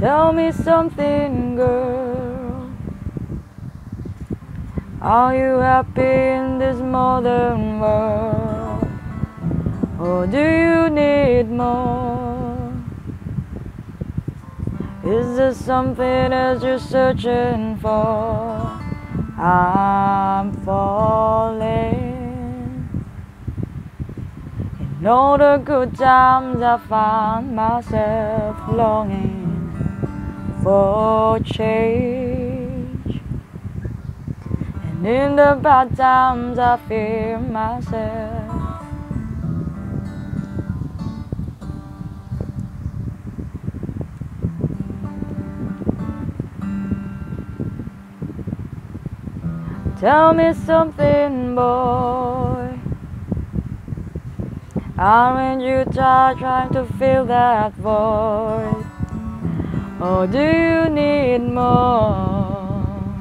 Tell me something, girl. Are you happy in this modern world? Or do you need more? Is there something else you're searching for? I'm falling. In all the good times I find myself longing for change, and in the bad times I fear myself. Tell me something, boy. Aren't you tired trying to fill that void? Or do you need more?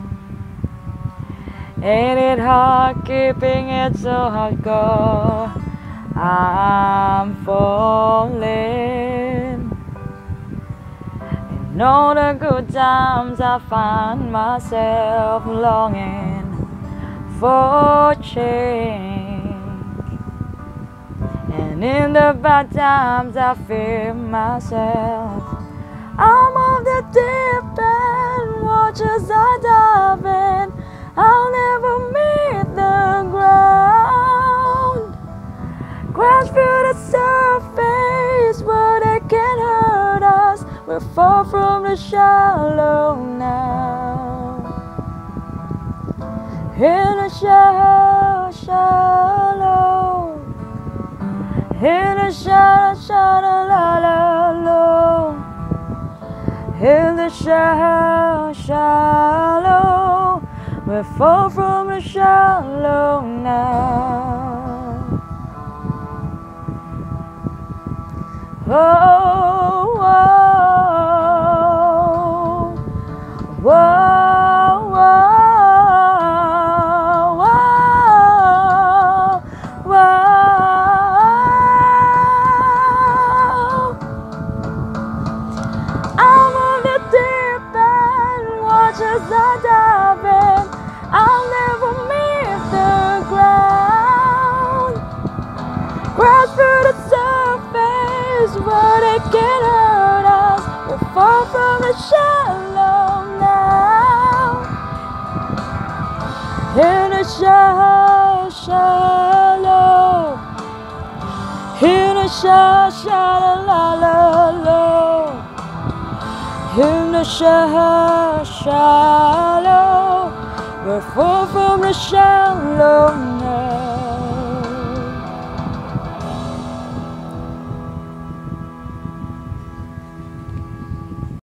Ain't it hard keeping it so hardcore? I'm falling. In all the good times I find myself longing for change, and in the bad times I fear myself. I'm off the deep end, watch as I dive in. I'll never meet the ground. Crash through the surface, but it can't hurt us. We're far from the shallow now. In the shallow, in the shallow, la la low. In the shallow, we're far from the shallow now. Oh, oh, oh, oh, oh, oh. I'm on the deep end, watch as I dive in. I'll never meet the ground. Crash through the surface, but it can't hurt us. We're far from the shallow now. In the shallow, in the shallow, la la low. In the shallow, we're far from the shallow now.